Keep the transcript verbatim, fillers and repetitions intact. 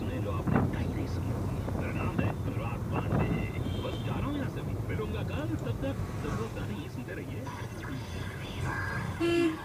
उसने जो आपने कहीं नहीं सुनी। मेरा नाम है अनुराग पांडे। बस जा रहा हूँ यहाँ से भी। मिलूंगा कल, तब तक जरूरत नहीं सुनते रहिए।